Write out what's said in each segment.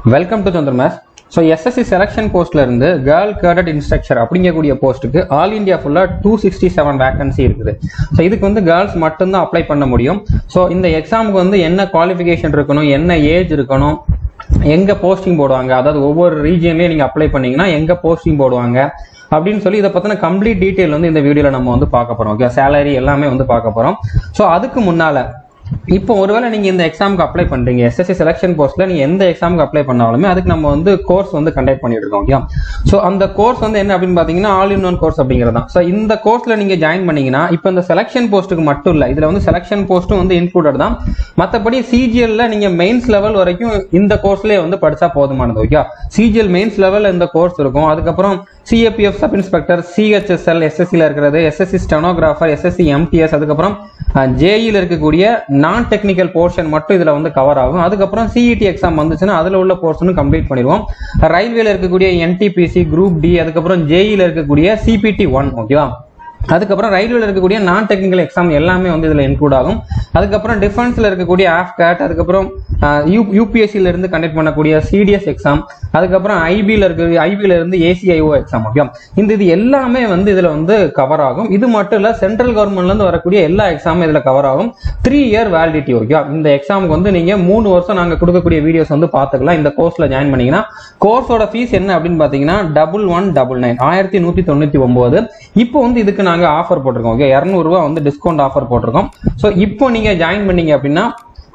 Welcome to Chandra Math. So SSC selection post la irundhu girl cadet instructor அப்படிங்கக்கூடிய போஸ்ட்க்கு all India ஃபுல்லா 267 vacancy இருக்குது. So இதுக்கு வந்து girls மட்டும்தான் அப்ளை பண்ண முடியும். ஸோ இந்த எக்ஸாமுக்கு வந்து என்ன குவாலிஃபிகேஷன் இருக்கணும், என்ன ஏஜ் இருக்கணும், எங்க போஸ்டிங் போடுவாங்க, அதாவது ஒவ்வொரு ரீஜியன்லயும் நீங்க அப்ளை பண்ணீங்கன்னா எங்க போஸ்டிங் போடுவாங்க அப்படின்னு சொல்லி இதை பத்தின கம்ப்ளீட் டீடைல் வந்து இந்த வீடியோல நம்ம வந்து பார்க்க போறோம். ஓகே, சேலரி எல்லாமே வந்து பார்க்க போறோம். ஸோ அதுக்கு முன்னால இப்போ ஒருவேளை நீங்க இந்த எக்ஸாமுக்கு அப்ளை பண்றீங்க, எஸ்எஸ்சி செலக்ஷன் போஸ்ட்ல நீங்க எந்த எக்ஸாமுக்கு அப்ளை பண்ணாலுமே அதுக்கு நம்ம வந்து கோர்ஸ் வந்து கண்டக்ட் பண்ணிட்டு இருக்கோம். ஓகே, சோ அந்த கோர்ஸ் வந்து என்ன அப்படின்னு பாத்தீங்கன்னா ஆல் இன் ஒன் கோர்ஸ் அப்படிங்கிறது தான். சோ இந்த கோர்ஸ்ல நீங்க ஜாயின் பண்ணீங்கன்னா இப்போ இந்த செலக்ஷன் போஸ்ட்டுக்கு மட்டும் இல்ல, இதுல வந்து செலக்ஷன் போஸ்ட்டும் வந்து இன்க்ளூடட் தான். மற்றபடி சிஜிஎல்ல நீங்க மெயின்ஸ் லெவல் வரைக்கும் இந்த கோர்ஸ்லயே வந்து படிச்சா போதுமானது. ஓகே, சிஜிஎல் மெயின்ஸ் லெவல் இந்த கோர்ஸ் இருக்கும். அதுக்கப்புறம் சிஏபிஎஃப் சப் இன்ஸ்பெக்டர், சிஹெச்எஸ்எல் எஸ்எஸ்சில இருக்கிறது, எஸ்எஸ்சி ஸ்டெனோகிராஃபர், எஸ்எஸ்சி எம்டிஎஸ், அதுக்கப்புறம் ஜேஇல இருக்கக்கூடிய நான் டெக்னிக்கல் போர்ஷன் மட்டும் இதுல வந்து கவர் ஆகும். அதுக்கப்புறம் சிஇடி எக்ஸாம் வந்துச்சுன்னா அதுல உள்ள போர்ஷனும் கம்ப்ளீட் பண்ணிடுவோம். ரயில்வேல இருக்கக்கூடிய என்டிபிசி, குரூப் டி, அதுக்கப்புறம் ஜேஇல இருக்கக்கூடிய சிபிடி 1. ஓகேவா, அதுக்கப்புறம் ரயில்வேல இருக்கக்கூடிய நான் டெக்னிக்கல் எக்ஸாம் எல்லாமே வந்து இதுல இன்க்ளூட் ஆகும். அதுக்கப்புறம் டிஃபென்ஸ்ல இருக்கக்கூடிய ஆஃப்கேட், அதுக்கப்புறம் யூபிஎஸ்சில இருந்து கண்டக்ட் பண்ணக்கூடிய சிடிஎஸ் எக்ஸாம், அதுக்கப்புறம் ஐபில இருந்து ஏசிஐஓ எக்ஸாம். ஓகே, இது எல்லாமே வந்து இதுல வந்து கவர் ஆகும். இது மட்டும் இல்ல, சென்ட்ரல் கவர்மெண்ட்ல இருந்து வரக்கூடிய எல்லா எக்ஸாமும் இதுல கவர் ஆகும். 3 இயர் வேலிடிட்டி. ஓகே, இந்த எக்ஸாமுக்கு வந்து நீங்க 3 வருஷம் நாங்க கொடுக்கக்கூடிய வீடியோஸ் வந்து பாத்துக்கலாம். இந்த கோர்ஸ்ல ஜாயின் பண்ணீங்கன்னா கோர்ஸோட ஃபீஸ் என்ன அப்படின்னு பாத்தீங்கன்னா 1199 1199. இப்போ வந்து இதுக்கு நாங்க ஆஃபர் போட்டிருக்கோம். ஓகே, 200 ரூபாய் வந்து டிஸ்கவுண்ட் ஆஃபர் போட்டிருக்கோம். சோ இப்போ நீங்க ஜாயின் பண்ணீங்க அப்படின்னா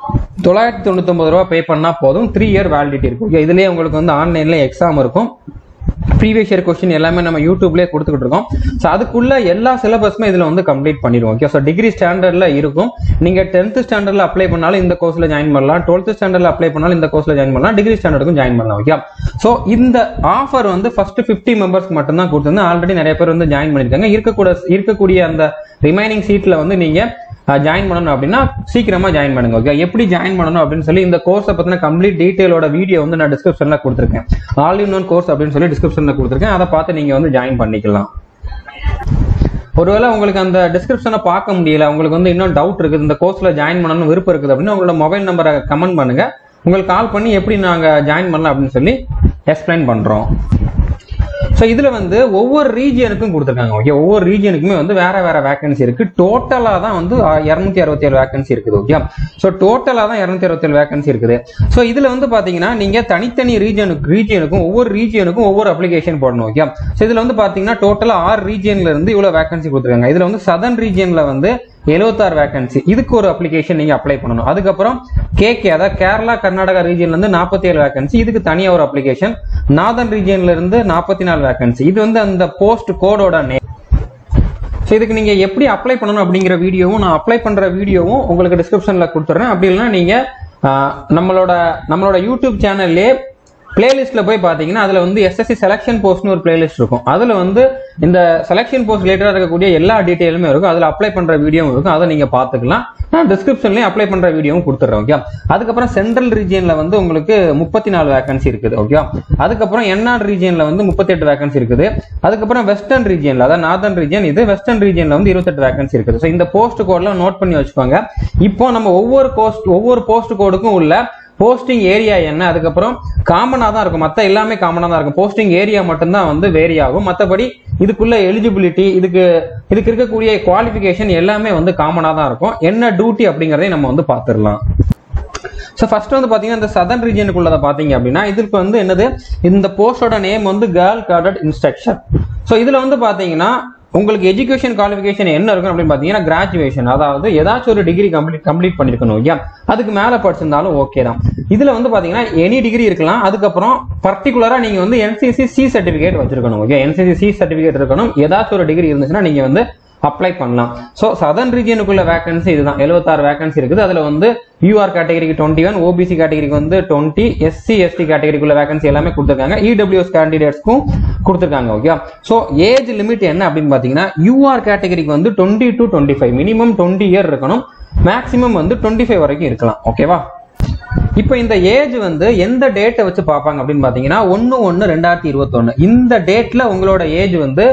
999 ரூபாய் பே பண்ணா போதும். 3 இயர் வேலிடிட்டி இருக்கும். ஓகே, இதுலயே உங்களுக்கு வந்து ஆன்லைன்ல எக்ஸாம் இருக்கும். ப்ரீவியஸ் இயர் கொஸ்டின் எல்லாமே நம்ம யூடியூப்லயே கொடுத்துக்கிட்டு இருக்கோம். ஸோ அதுக்குள்ள எல்லா சிலபஸுமே இதுல வந்து கம்ப்ளீட் பண்ணிடுவோம். ஓகே, ஸோ டிகிரி ஸ்டாண்டர்ட்ல இருக்கும். நீங்க 10th ஸ்டாண்டர்ட்ல அப்ளை பண்ணாலும் இந்த கோர்ஸ்ல ஜாயின் பண்ணலாம், 12th ஸ்டாண்டர்ட்ல அப்ளை பண்ணாலும் இந்த கோர்ஸ்ல ஜாயின் பண்ணலாம், டிகிரி ஸ்டாண்டர்டுக்கும் ஜாயின் பண்ணலாம். ஓகே, ஸோ இந்த ஆஃபர் வந்து ஃபர்ஸ்ட் 50 மெம்பர்ஸ்க்கு மட்டும் தான் கொடுத்து, ஆல்ரெடி நிறைய பேர் வந்து ஜாயின் பண்ணிருக்காங்க. இருக்கக்கூடிய அந்த ரிமைனிங் சீட்ல வந்து நீங்க ஜாயின் பண்ணணும் அப்படின்னா சீக்கிரமா ஜாயின் பண்ணுங்க. ஓகே, எப்படி ஜாயின் பண்ணணும் அப்படின்னு சொல்லி இந்த கோர்ஸை பத்தின கம்ப்ளீட் டீடைலோட வீடியோ வந்து நான் டிஸ்கிரிப்ஷன்ல கொடுத்துருக்கேன். ஆல் இன் ஒன் கோர்ஸ் அப்படின்னு சொல்லி டிஸ்கிரிப்ஷன்ல கொடுத்துருக்கேன். அதை பார்த்து நீங்க வந்து ஜாயின் பண்ணிக்கலாம். ஒருவேளை உங்களுக்கு அந்த டிஸ்கிரிப்ஷனை பார்க்க முடியல, உங்களுக்கு வந்து இன்னும் டவுட் இருக்குது, இந்த கோர்ஸ்ல ஜாயின் பண்ணணும்னு விருப்பம் இருக்குது அப்படின்னா உங்களோட மொபைல் நம்பரை கமெண்ட் பண்ணுங்க. உங்களுக்கு கால் பண்ணி எப்படி நாங்க ஜாயின் பண்ணலாம் அப்படின்னு சொல்லி எக்ஸ்பிளைன் பண்றோம். ஸோ இதுல வந்து ஒவ்வொரு ரீஜியனுக்கும் கொடுத்துருக்காங்க. ஓகே, ஒவ்வொரு ரீஜியனுக்குமே வந்து வேற வேற வேகன்சி இருக்கு. டோட்டலா தான் வந்து 267 வேகன்சி இருக்குது. ஓகே, ஸோ டோட்டலா தான் 267 வேகன்சி இருக்குது. ஸோ இதுல வந்து பாத்தீங்கன்னா நீங்க தனித்தனி ரீஜியனுக்கும் ஒவ்வொரு ரீஜியனுக்கும் ஒவ்வொரு அப்ளிகேஷன் போடணும். ஓகே, ஸோ இதுல வந்து பாத்தீங்கன்னா டோட்டலா 6 ரீஜியன்ல இருந்து இவ்வளவு வேகன்சி கொடுத்துருக்காங்க. இதுல வந்து சதர்ன் ரீஜியன்ல வந்து 76 வேகன்சி, இதுக்கு ஒரு அப்ளிகேஷன் நீங்க அப்ளை பண்ணணும். அதுக்கப்புறம் கேகே, அதாவது கேரளா கர்நாடகா ரீஜியன்ல இருந்து 47 வேகன்சி, இதுக்கு தனியா ஒரு அப்ளிகேஷன். நார்தன் ரீஜியன்ல இருந்து 44 வேகன்சி, இது வந்து அந்த போஸ்ட் கோடோட நேம். ஸோ இதுக்கு நீங்க எப்படி அப்ளை பண்ணணும் அப்படிங்கிற வீடியோவும் நான் அப்ளை பண்ற வீடியோவும் உங்களுக்கு டிஸ்கிரிப்ஷன்ல கொடுத்துறேன். அப்படி இல்லைன்னா நீங்க நம்மளோட யூடியூப் சேனல்லே பிளேலிஸ்ட்ல போய் பாத்தீங்கன்னா அதுல வந்து எஸ்எஸ்சி செலக்ஷன் போஸ்ட்னு ஒரு பிளேலிஸ்ட் இருக்கும். அதுல வந்து இந்த செலக்ஷன் போஸ்ட் ரிலேட்டடா இருக்கக்கூடிய எல்லா டீடைலுமே இருக்கும். அதுல அப்ளை பண்ற வீடியோவும் இருக்கும். அதை நீங்க பாத்துக்கலாம். நான் டிஸ்கிரிப்ஷன்லயே அப்ளை பண்ற வீடியோவும் கொடுத்துறேன். ஓகே, அதுக்கப்புறம் சென்ட்ரல் ரீஜியன்ல வந்து உங்களுக்கு 34 வேகன்சி இருக்குது. ஓகே, அதுக்கப்புறம் என்ஆர் ரீஜியன்ல வந்து 38 வேகன்சி இருக்குது. அதுக்கப்புறம் வெஸ்டர்ன் ரீஜியன்ல, அதாவது நார்தன் ரீஜியன், இது வெஸ்டர்ன் ரீஜியன்ல வந்து 28 வேகன்சி இருக்குது. ஸோ இந்த போஸ்ட் கோட்லாம் நோட் பண்ணி வச்சுக்கோங்க. இப்போ நம்ம ஒவ்வொரு போஸ்ட் கோடுக்கும் உள்ள போஸ்டிங் ஏரியா என்ன, அதுக்கப்புறம் காமனா தான் இருக்கும். மத்த எல்லாமே காமனா தான் இருக்கும். போஸ்டிங் ஏரியா மட்டும்தான் வந்து வேரி ஆகும். மற்றபடி இதுக்குள்ள எலிஜிபிலிட்டி, இதுக்கு இருக்கக்கூடிய குவாலிஃபிகேஷன் எல்லாமே வந்து காமனா தான் இருக்கும். என்ன டியூட்டி அப்படிங்கறதை நம்ம வந்து பாத்துடலாம். ஸோ ஃபர்ஸ்ட் வந்து பாத்தீங்கன்னா இந்த சதர்ன் ரீஜனுக்குள்ளதை பாத்தீங்க அப்படின்னா இதுக்கு வந்து என்னது, இந்த போஸ்டோட நேம் வந்து கேர்ள் கேடட் இன்ஸ்ட்ரக்டர். ஸோ இதுல வந்து பாத்தீங்கன்னா உங்களுக்கு எஜுகேஷன் குவாலிஃபிகேஷன் என்ன இருக்கும் அப்படின்னு பாத்தீங்கன்னா கிராஜுவேஷன், அதாவது ஏதாச்சும் ஒரு டிகிரி கம்ப்ளீட் பண்ணிருக்கணும். ஓகே, அதுக்கு மேல படிச்சிருந்தாலும் ஓகே தான். இதுல வந்து பாத்தீங்கன்னா எனி டிகிரி இருக்கலாம். அதுக்கப்புறம் பர்டிகுலரா நீங்க வந்து என்சிசி சி சர்டிபிகேட் வச்சிருக்கணும். ஓகே, என்சிசி சி சர்டிபிகேட் இருக்கணும். ஏதாச்சும் ஒரு டிகிரி இருந்துச்சுன்னா நீங்க வந்து அப்ளை பண்ணலாம். சோ சதர்ன் ரீஜியனுக்குள்ள வேகன்சி இதுதான், 76 வேகன்சி இருக்குது. அதுல வந்து யூஆர் கேட்டகரிக்கு 21, ஓபிசி கேட்டகரிக்கு வந்து 20, எஸ்சி எஸ்டி கேட்டகரிக்குள்ள வேகன்சி எல்லாமே கொடுத்துருக்காங்க. இடபிள்யூஎஸ் கேண்டிடேட்ஸ்க்கும் கொடுத்துருக்காங்க. ஓகே, சோ ஏஜ் லிமிட் என்ன அப்படின்னு பாத்தீங்கன்னா யூஆர் கேட்டகரிக்கு வந்து 20 to 25, மினிமம் 20 இயர் இருக்கணும், மேக்சிமம் வந்து 25 வரைக்கும் இருக்கலாம். ஓகேவா, இப்போ இந்த ஏஜ் வந்து எந்த டேட்டை வச்சு பார்ப்பாங்க அப்படின்னு பாத்தீங்கன்னா 1/1/2021 இந்த டேட்ல உங்களோட ஏஜ் வந்து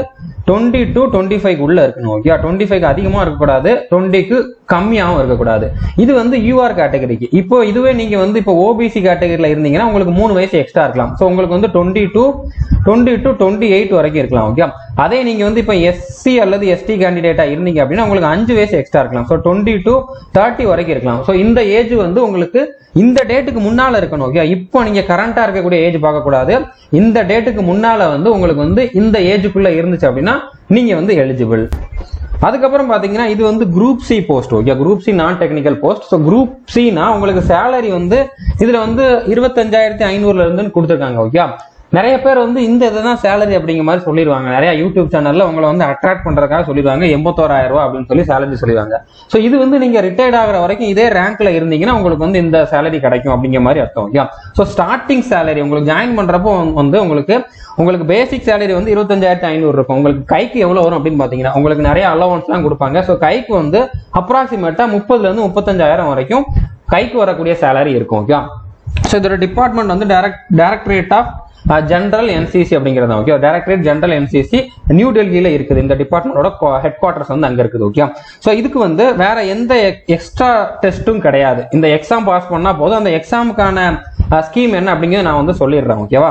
20 to 25 உள்ள இருக்கணும். ஓகே, 25க்கு அதிகமா இருக்கக்கூடாது, 20க்கு கம்மியாகவும் இருக்கக்கூடாது. இது வந்து யூஆர் கேட்டகரிக்கு. இப்போ இதுவே நீங்க வந்து இப்போ ஓபிசி கேட்டகரியில இருந்தீங்கன்னா உங்களுக்கு 3 வயசு எக்ஸ்ட்ரா இருக்கலாம். ஸோ உங்களுக்கு வந்து 20 to 28 வரைக்கும் இருக்கலாம். ஓகே, அதே நீங்க வந்து இப்போ எஸ்சி அல்லது எஸ்டி கேண்டிடேட்டா இருந்தீங்க அப்படின்னா உங்களுக்கு 5 வயசு எக்ஸ்ட்ரா இருக்கலாம். ஸோ 20 to 30 வரைக்கும் இருக்கலாம். ஸோ இந்த ஏஜ் வந்து உங்களுக்கு இந்த டேட்டுக்கு முன்னால இருக்கணும். ஓகே, இப்போ நீங்க கரண்டா இருக்கக்கூடிய ஏஜ் பார்க்க கூடாது. இந்த டேட்டுக்கு முன்னால வந்து உங்களுக்கு வந்து இந்த ஏஜுக்குள்ள இருந்துச்சு அப்படின்னா நீங்க வந்து எலிஜிபிள். அதுக்கப்புறம் பாத்தீங்கன்னா இது வந்து group C post. Okay, group C non technical post. So group சினா உங்களுக்கு சேலரி வந்து இதுல வந்து 25,500 இருந்து கொடுத்துருக்காங்க. ஓகே, நிறைய பேர் வந்து இந்த இதுதான் சேலரி அப்படிங்கிற மாதிரி சொல்லிடுவாங்க. நிறைய யூடியூப் சேனல்ல உங்களை வந்து அட்ராக்ட் பண்றதுக்காக சொல்லிடுவாங்க 81,000 ரூபாய் அப்படின்னு சொல்லி சேலரி சொல்லிடுவாங்க. ஸோ இது வந்து நீங்க ரிட்டையர்ட் ஆகிற வரைக்கும் இதே ரேங்க்ல இருந்தீங்கன்னா உங்களுக்கு வந்து இந்த சேலரி கிடைக்கும் அப்படிங்கிற மாதிரி அர்த்தம். ஓகே, ஸோ ஸ்டார்டிங் சேலரி உங்களுக்கு ஜாயின் பண்றப்போ வந்து உங்களுக்கு பேசிக் சேலரி வந்து 25,500 இருக்கும். உங்களுக்கு கைக்கு எவ்வளவு வரும் அப்படின்னு பாத்தீங்கன்னா உங்களுக்கு நிறைய அலவன்ஸ் எல்லாம் கொடுப்பாங்க. ஸோ கைக்கு வந்து அப்ராக்சிமேட்டா 30,000 இருந்து 35,000 வரைக்கும் கைக்கு வரக்கூடிய சேலரி இருக்கும். ஓகே, ஸோ இதோட டிபார்ட்மெண்ட் வந்து டைரக்டரேட் ஆஃப் ஜெனரல் என்சிசி அப்படிங்கிறது. Okay, directorate general NCC new டெல்லியில இருக்குது. இந்த டிபார்ட்மெண்டோட ஹெட் குவார்டர்ஸ் வந்து அங்க இருக்குது. ஓகே, ஸோ இதுக்கு வந்து வேற எந்த எக்ஸ்ட்ரா டெஸ்ட்டும் கிடையாது. இந்த எக்ஸாம் பாஸ் பண்ணா போதும். அந்த எக்ஸாமுக்கான ஸ்கீம் என்ன அப்படிங்கிறது நான் வந்து சொல்லிடுறேன். ஓகேவா?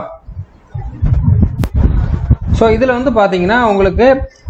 ஸோ இதுல வந்து பாத்தீங்கன்னா உங்களுக்கு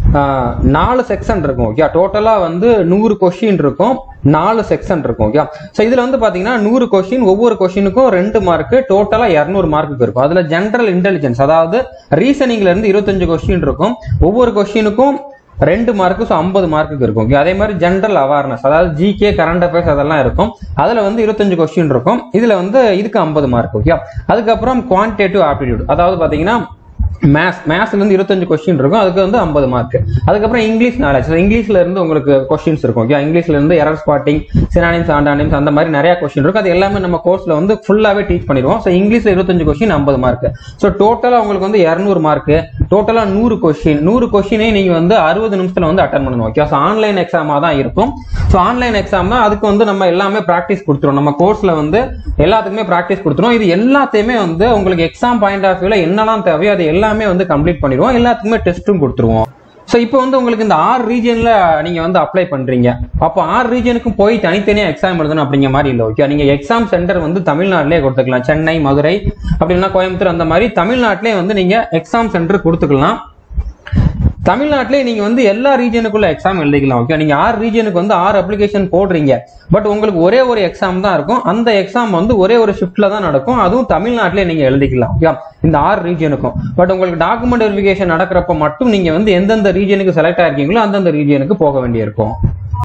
4 செக்ஷன் இருக்கும். ஓகே, டோட்டலா வந்து 100 கொஸ்டின் இருக்கும், 4 செக்ஷன் இருக்கும். ஓகே, ஸோ இதுல வந்து பாத்தீங்கன்னா 100 கொஸ்டின், ஒவ்வொரு கொஸ்டினுக்கும் 2 மார்க், டோட்டலா 200 மார்க்கு இருக்கும். அதுல ஜெனரல் இன்டெலிஜென்ஸ் அதாவது ரீசனிங்ல இருந்து 25 கொஸ்டின் இருக்கும், ஒவ்வொரு கொஸ்டினுக்கும் 2 மார்க்கு, ஸோ 50 மார்க்குக்கு இருக்கும். அதே மாதிரி ஜெனரல் அவேர்னஸ் அதாவது ஜிகே, கரண்ட் அஃபேர்ஸ் அதெல்லாம் இருக்கும். அதுல வந்து 25 கொஸ்டின் இருக்கும். இதுல வந்து இதுக்கு 50 மார்க். ஓகே, அதுக்கப்புறம் குவான்டிடேட்டிவ் ஆப்டிடியூட் அதாவது பாத்தீங்கன்னா மேத்ஸ்ல இருந்து 25 கொஸ்டின் இருக்கும், அதுக்கு வந்து 50 மார்க். அதுக்கப்புறம் இங்கிலீஷ் நாலேஜ், இங்கிலீஷ்ல இருந்து உங்களுக்கு கொஸ்டின்ஸ் இருக்கும். இங்கிலீஷ்ல இருந்து எரர் ஸ்பாட்டிங், சினானிம்ஸ், ஆண்டானிம்ஸ் அந்த மாதிரி நிறைய கொஸ்டின் இருக்கும். அது எல்லாமே நம்ம கோர்ஸ்ல வந்து ஃபுல்லாவே டீச் பண்ணிடுவோம். ஸோ இங்கிலீஷ்ல 25 கொஸ்டின் 50 மார்க். ஸோ டோட்டலா உங்களுக்கு வந்து 200 மார்க், டோட்டலா 100 கொஸ்டின். 100 கொஸ்டினே நீங்க வந்து 60 நிமிஷத்துல வந்து அட்டன் பண்ணணும். ஓகே, ஸோ ஆன்லைன் எக்ஸாமா தான் இருக்கும். ஸோ ஆன்லைன் எக்ஸாம் தான், அதுக்கு வந்து நம்ம எல்லாமே பிராக்டிஸ் கொடுத்துருவோம். நம்ம கோர்ஸ்ல வந்து எல்லாத்துக்குமே பிராக்டிஸ் கொடுத்துருவோம். இது எல்லாத்தையுமே வந்து உங்களுக்கு எக்ஸாம் பாயிண்ட் ஆஃப் வியூல என்னெல்லாம் தேவையோ அது எல்லாமே வந்து கம்ப்ளீட் பண்ணிடுவோம். எல்லாத்துக்குமே டெஸ்ட்டும் கொடுத்துருவோம். சோ இப்போ வந்து உங்களுக்கு இந்த 6 ரீஜன்ல நீங்க வந்து அப்ளை பண்றீங்க. அப்போ 6 ரீஜனுக்கும் போய் தனித்தனியா எக்ஸாம் எழுதணும் அப்படிங்கிற மாதிரி இல்லை. ஓகே, நீங்க எக்ஸாம் சென்டர் வந்து தமிழ்நாட்டிலே கொடுத்துக்கலாம். சென்னை, மதுரை அப்படின்னா கோயம்புத்தூர் அந்த மாதிரி தமிழ்நாட்டிலே வந்து நீங்க எக்ஸாம் சென்டர் கொடுத்துக்கலாம். தமிழ்நாட்டிலே நீங்க வந்து எல்லா ரீஜனுக்குள்ள எக்ஸாம் எழுதிக்கலாம். ஓகே, நீங்க 6 ரீஜனுக்கு வந்து 6 அப்ளிகேஷன் போடுறீங்க. பட் உங்களுக்கு ஒரே ஒரு எக்ஸாம் தான் இருக்கும். அந்த எக்ஸாம் வந்து ஒரே ஒரு ஷிஃப்ட்ல தான் நடக்கும். அதுவும் தமிழ்நாட்டிலே நீங்க எழுதிக்கலாம். ஓகே, இந்த 6 ரீஜனுக்கும். பட் உங்களுக்கு டாக்குமெண்ட் வெரிஃபிகேஷன் நடக்கிறப்ப மட்டும் நீங்க வந்து எந்தெந்த ரீஜனுக்கு செலக்ட் ஆயிருக்கீங்களோ அந்தந்த ரீஜனுக்கு போக வேண்டியிருக்கும்.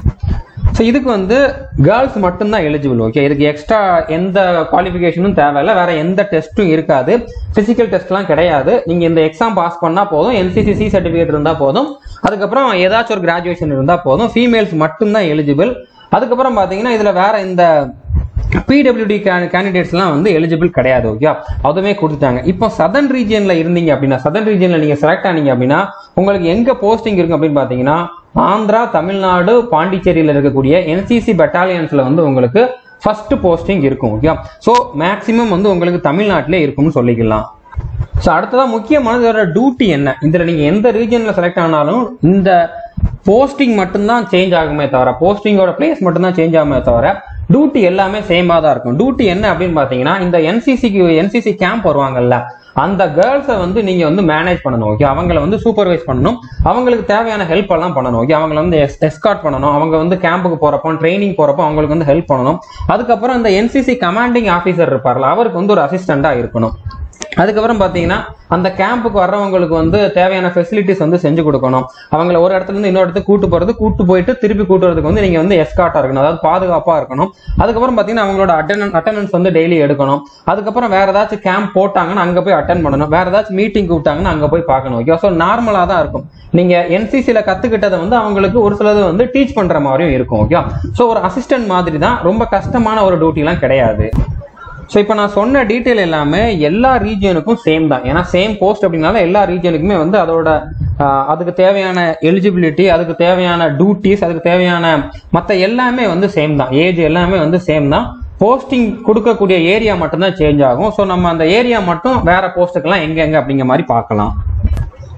ஸோ இதுக்கு வந்து கேர்ள்ஸ் மட்டும்தான் எலிஜிபிள். ஓகே, இதுக்கு எக்ஸ்ட்ரா எந்த குவாலிஃபிகேஷனும் தேவையில்லை, வேற எந்த டெஸ்ட்டும் இருக்காது, பிசிக்கல் டெஸ்ட்லாம் கிடையாது. நீங்க இந்த எக்ஸாம் பாஸ் பண்ணா போதும், என்சிசி சர்டிஃபிகேட் இருந்தா போதும், அதுக்கப்புறம் ஏதாச்சும் ஒரு கிராஜுவேஷன் இருந்தா போதும். ஃபீமேல்ஸ் மட்டும்தான் எலிஜிபிள். அதுக்கப்புறம் பாத்தீங்கன்னா இதுல வேற இந்த பிடபிள்யூடி கேண்டிடேட்ஸ்லாம் வந்து எலிஜிபிள் கிடையாது. ஓகே, அதுவுமே கொடுத்துட்டாங்க. இப்போ சதர்ன் ரீஜன்ல இருந்தீங்க அப்படின்னா, சதர்ன் ரீஜன்ல நீங்க செலக்ட் ஆனீங்க அப்படின்னா உங்களுக்கு எங்க போஸ்டிங் இருக்கும் அப்படின்னு பாத்தீங்கன்னா ஆந்திரா, தமிழ்நாடு, பாண்டிச்சேரியில இருக்கக்கூடிய என்சிசி பெட்டாலியன்ஸ்ல வந்து உங்களுக்கு ஃபர்ஸ்ட் போஸ்டிங் இருக்கும். ஓகே, சோ மேக்சிமம் வந்து உங்களுக்கு தமிழ்நாட்டிலே இருக்கும்னு சொல்லிக்கலாம். ஸோ அடுத்ததான் முக்கியமானது டியூட்டி என்ன. இதுல நீங்க எந்த ரீஜன்ல செலக்ட் ஆனாலும் இந்த போஸ்டிங் மட்டும்தான் சேஞ்ச் ஆகுமே தவிர, போஸ்டிங்கோட பிளேஸ் மட்டும்தான் சேஞ்ச் ஆகுமே தவிர டியூட்டி எல்லாமே சேமா தான் இருக்கும். டியூட்டி என்ன அப்படின்னு பாத்தீங்கன்னா இந்த என்சிசி கேம்ப் வருவாங்கல்ல, அந்த கேர்ள்ஸை வந்து நீங்க வந்து மேனேஜ் பண்ணணும். ஓகே, அவங்களை வந்து சூப்பர்வைஸ் பண்ணணும், அவங்களுக்கு தேவையான ஹெல்ப் எல்லாம் பண்ணணும். ஓகே, அவங்களை வந்து எஸ்கார்ட் பண்ணணும், அவங்க வந்து கேம்புக்கு போறப்போ ட்ரைனிங் போறப்போ அவங்களுக்கு வந்து ஹெல்ப் பண்ணணும். அதுக்கப்புறம் இந்த என்சிசி கமாண்டிங் ஆஃபீஸர் இருப்பார்ல, அவருக்கு வந்து ஒரு அசிஸ்டண்டா இருக்கணும். அதுக்கப்புறம் பாத்தீங்கன்னா அந்த கேம்புக்கு வர்றவங்களுக்கு வந்து தேவையான ஃபெசிலிட்டிஸ் வந்து செஞ்சு கொடுக்கணும். அவங்களை ஒரு இடத்துல இருந்து இன்னொரு இடத்துக்கு கூட்டு போயிட்டு திருப்பி கூட்டுறதுக்கு வந்து நீங்க வந்து எஸ்கார்ட்டா இருக்கணும், அதாவது பாதுகாப்பா இருக்கணும். அதுக்கப்புறம் பாத்தீங்கன்னா அவங்களோட அட்டெண்டன்ஸ் வந்து டெய்லி எடுக்கணும். அதுக்கப்புறம் வேற ஏதாச்சும் கேம்ப் போட்டாங்கன்னா அங்க போய் அட்டென்ட் பண்ணணும், வேற ஏதாச்சும் மீட்டிங் கூப்பிட்டாங்கன்னா அங்க போய் பார்க்கணும். ஓகே, ஸோ நார்மலா தான் இருக்கும். நீங்க என்சிசில கத்துக்கிட்டதை வந்து அவங்களுக்கு ஒரு சிலது வந்து டீச் பண்ற மாதிரியும் இருக்கும். ஓகே, ஸோ ஒரு அசிஸ்டன்ட் மாதிரி தான், ரொம்ப கஷ்டமான ஒரு டியூட்டி எல்லாம் கிடையாது. ஸோ இப்போ நான் சொன்ன டீட்டெயில் எல்லாமே எல்லா ரீஜனுக்கும் சேம் தான். ஏன்னா சேம் போஸ்ட் அப்படின்னால எல்லா ரீஜனுக்குமே வந்து அதோட அதுக்கு தேவையான எலிஜிபிலிட்டி, அதுக்கு தேவையான டியூட்டிஸ், அதுக்கு தேவையான மற்ற எல்லாமே வந்து சேம் தான். ஏஜ் எல்லாமே வந்து சேம் தான். போஸ்டிங் கொடுக்கக்கூடிய ஏரியா மட்டும்தான் சேஞ்ச் ஆகும். ஸோ நம்ம அந்த ஏரியா மட்டும் வேற போஸ்ட்டுக்கெல்லாம் எங்க அப்படிங்கிற மாதிரி பார்க்கலாம்.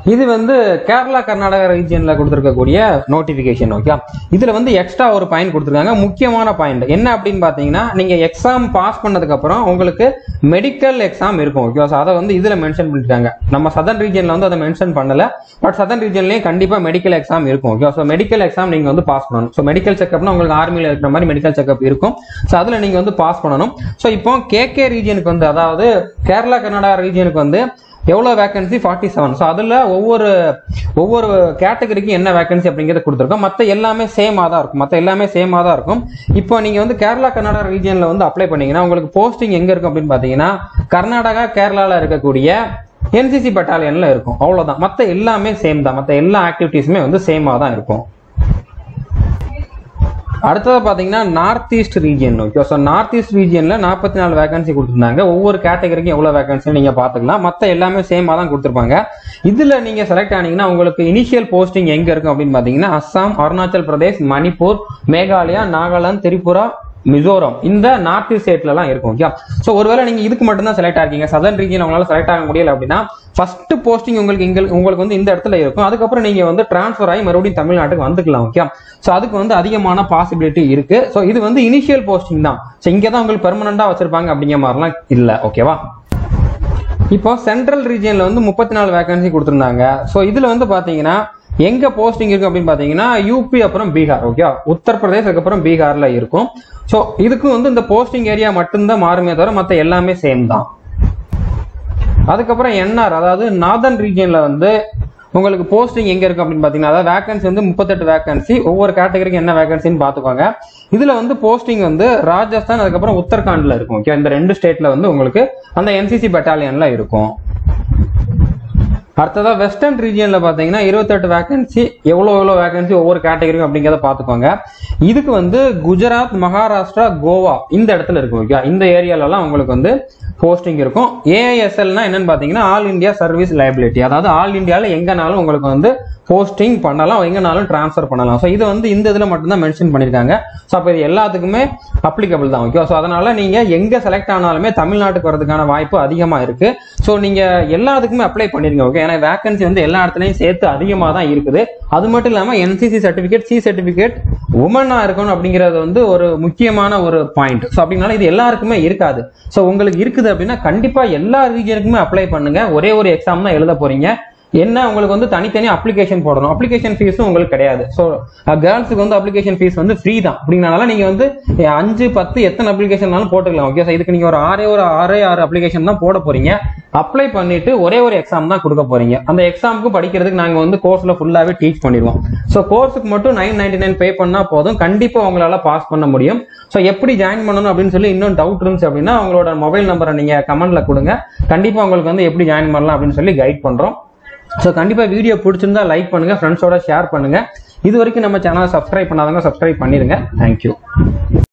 இது வந்து கேரளா கர்நாடகா ரீஜியன்ல கொடுத்துருக்கக்கூடிய நோட்டிபிகேஷன். ஓகே, இதுல வந்து எக்ஸ்ட்ரா ஒரு பாயிண்ட் கொடுத்துருக்காங்க, முக்கியமான பாயிண்ட் என்ன அப்படின்னு பாத்தீங்கன்னா, நீங்க எக்ஸாம் பாஸ் பண்ணதுக்கு அப்புறம் உங்களுக்கு மெடிக்கல் எக்ஸாம் இருக்கும். ஓகே, அதை வந்து இதுல மென்ஷன் பண்ணிருக்காங்க. நம்ம சதர்ன் ரீஜியன்ல வந்து அதை மென்ஷன் பண்ணல, பட் சதர்ன் ரீஜன்லயும் கண்டிப்பா மெடிக்கல் எக்ஸாம் இருக்கும். ஓகே, ஸோ மெடிக்கல் எக்ஸாம் நீங்க வந்து பாஸ் பண்ணணும். ஸோ மெடிக்கல் செக்அப்னா உங்களுக்கு ஆர்மியில இருக்கிற மாதிரி மெடிக்கல் செக்அப் இருக்கும். ஸோ அதுல நீங்க வந்து பாஸ் பண்ணணும். ஸோ இப்போ கேகே ரீஜனுக்கு வந்து, அதாவது கேரளா கர்நாடகா ரீஜனுக்கு வந்து எவ்வளவு வேகன்சி 47. ஸோ அதுல ஒவ்வொரு கேட்டகரிக்கு என்ன வேகன்சி அப்படிங்கறத கொடுத்துருக்கோம். மற்ற எல்லாமே சேமா தான் இருக்கும். இப்போ நீங்க வந்து கேரளா கர்நாடகா ரீஜன்ல வந்து அப்ளை பண்ணீங்கன்னா உங்களுக்கு போஸ்டிங் எங்க இருக்கும் அப்படின்னு பாத்தீங்கன்னா, கர்நாடகா கேரளால இருக்கக்கூடிய NCC பட்டாலியன்ல இருக்கும். அவ்வளவுதான். மற்ற எல்லாமே சேம் தான். மற்ற எல்லா ஆக்டிவிட்டிஸுமே வந்து சேமா தான் இருக்கும். அடுத்தது பாத்தீங்கன்னா north east region. Okay, so north east ரீஜியன்ல 44 வேகன்சி கொடுத்துருந்தாங்க. ஒவ்வொரு கேட்டகரிக்கும் எவ்வளவு வேகன்சி நீங்க பாத்துக்கலாம். மத்த எல்லாமே சேமா தான் கொடுத்துருப்பாங்க. இதுல நீங்க செலக்ட் ஆனீங்கன்னா உங்களுக்கு இனிஷியல் போஸ்டிங் எங்க இருக்கும் அப்படின்னு பாத்தீங்கன்னா, அஸ்ஸாம், அருணாச்சல் பிரதேஷ், மணிப்பூர், மேகாலயா, நாகாலாந்து, திரிபுரா, மிசோரம், இந்த நார்த் ஈஸ்ட் ஸ்டேட்ல எல்லாம் இருக்கும். ஓகே, சோ ஒருவேளை நீங்க இதுக்கு மட்டும் தான் செலக்ட் ஆகிங்க, சதர்ன் ரீஜன் உங்களால செலக்ட் ஆக முடியல அப்படின்னா, ஃபர்ஸ்ட் போஸ்டிங் உங்களுக்கு வந்து இந்த இடத்துல இருக்கும். அதுக்கப்புறம் நீங்க வந்து டிரான்ஸ்பர் ஆகி மறுபடியும் தமிழ்நாட்டுக்கு வந்துக்கலாம். ஓகே, சோ அதுக்கு வந்து அதிகமான பாசிபிலிட்டி இருக்கு. சோ இது வந்து இனிஷியல் போஸ்டிங் தான். சோ இங்க தான் உங்களுக்கு பெர்மனண்டா வச்சிருப்பாங்க அப்படிங்கிற மாதிரிலாம் இல்ல. ஓகேவா? இப்போ சென்ட்ரல் ரீஜன்ல வந்து 34 வேகன்சி கொடுத்திருந்தாங்க. சோ இதுல வந்து பாத்தீங்கன்னா எங்க போஸ்டிங் இருக்கு அப்படின்னு பாத்தீங்கன்னா, யூபி அப்புறம் பீகார். ஓகே, உத்தரப்பிரதேஷ் அதுக்கப்புறம் பீகார்ல இருக்கும். சோ இதுக்கு வந்து இந்த போஸ்டிங் ஏரியா மட்டும்தான் மாறுமே தவிர மத்த எல்லாமே சேம் தான். அதுக்கப்புறம் என்ஆர், அதாவது நார்தர்ன் ரீஜன்ல வந்து உங்களுக்கு போஸ்டிங் எங்க இருக்கு அப்படின்னு பாத்தீங்கன்னா, அதாவது வேகன்சி வந்து 38 வேகன்சி. ஒவ்வொரு கேட்டகரிக்கு என்ன வேகன்சின்னு பாத்துக்கோங்க. இதுல வந்து போஸ்டிங் வந்து ராஜஸ்தான் அதுக்கப்புறம் உத்தரகாண்ட்ல இருக்கும். ஓகே, இந்த 2 ஸ்டேட்ல வந்து உங்களுக்கு அந்த NCC பட்டாலியன்ல இருக்கும். அடுத்ததா வெஸ்டர்ன் ரீஜியன்ல பாத்தீங்கன்னா 28 வேகன்சி. எவ்வளவு வேகன்சி ஒவ்வொரு கேட்டகரிக்கும் அப்படிங்கறத பாத்துக்கோங்க. இதுக்கு வந்து குஜராத், மகாராஷ்டிரா, கோவா இந்த இடத்துல இருக்கும். ஓகே, இந்த ஏரியால எல்லாம் உங்களுக்கு வந்து போஸ்டிங் இருக்கும். AISLனா என்னன்னு பாத்தீங்கன்னா, ஆல் இந்தியா சர்வீஸ் லைபிலிட்டி, அதாவது ஆல் இந்தியால எங்கனாலும் உங்களுக்கு வந்து போஸ்டிங் பண்ணலாம், எங்கனாலும் டிரான்ஸ்பர் பண்ணலாம். ஸோ இது வந்து இந்த இதுல மட்டும்தான் மென்ஷன் பண்ணிருக்காங்க. ஸோ அப்போ இது எல்லாத்துக்குமே அப்ளிகபிள் தான். ஓகே, ஸோ அதனால நீங்க எங்க செலக்ட் ஆனாலுமே தமிழ்நாட்டுக்கு வரதுக்கான வாய்ப்பு அதிகமா இருக்கு. ஸோ நீங்க எல்லாத்துக்குமே அப்ளை பண்ணிருங்க. ஓகே, ஏன்னா வேகன்சி வந்து எல்லா இடத்துலயும் சேர்த்து அதிகமா தான் இருக்குது. அது மட்டும் இல்லாம NCC சர்டிபிகேட், C சர்டிபிகேட் உமனா இருக்கணும் அப்படிங்கிறது வந்து ஒரு முக்கியமான ஒரு பாயிண்ட். ஸோ அப்படின்னால இது எல்லாருக்குமே இருக்காது. ஸோ உங்களுக்கு இருக்குது அப்படின்னா கண்டிப்பா எல்லா ரீஜனுக்குமே அப்ளை பண்ணுங்க. ஒரே ஒரு எக்ஸாம் தான் எழுத போறீங்க. என்ன உங்களுக்கு வந்து தனித்தனி அப்ளிகேஷன் போடணும். அப்ளிகேஷன் ஃபீஸும் உங்களுக்கு கிடையாது. ஸோ கேர்ள்ஸுக்கு வந்து அப்ளிகேஷன் ஃபீஸ் வந்து ஃப்ரீ தான். அப்படிங்கறனால நீங்க வந்து 5, 10 எத்தனை அப்ளிகேஷன்னாலும் போட்டுக்கலாம். ஓகே, ஸோ இதுக்கு நீங்க ஒரு 6 அப்ளிகேஷன் தான் போட போறீங்க. அப்ளை பண்ணிட்டு ஒரே ஒரு எக்ஸாம் தான் கொடுக்க போறீங்க. அந்த எக்ஸாமுக்கு படிக்கிறதுக்கு நாங்க வந்து கோர்ஸ்ல ஃபுல்லாவே டீச் பண்ணிடுவோம். ஸோ கோர்ஸுக்கு மட்டும் 999 பே பண்ணா போதும். கண்டிப்பா உங்களால பாஸ் பண்ண முடியும். ஸோ எப்படி ஜாயின் பண்ணணும் அப்படின்னு சொல்லி இன்னும் டவுட் இருந்துச்சு அப்படின்னா உங்களோட மொபைல் நம்பரை நீங்க கமெண்ட்ல கொடுங்க. கண்டிப்பா உங்களுக்கு வந்து எப்படி ஜாயின் பண்ணலாம் அப்படின்னு சொல்லி கைட் பண்றோம். ஸோ கண்டிப்பா வீடியோ பிடிச்சிருந்தா லைக் பண்ணுங்க, ஃப்ரெண்ட்ஸோட ஷேர் பண்ணுங்க. இது வரைக்கும் நம்ம சேனலை சப்ஸ்கிரைப் பண்ணாதவங்க சப்ஸ்கிரைப் பண்ணிருங்க. தேங்க்யூ.